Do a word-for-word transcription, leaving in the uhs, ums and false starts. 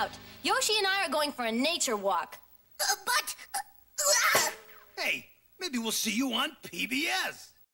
out. Yoshi and I are going for a nature walk. Uh, but... Uh, Hey, maybe we'll see you on P B S.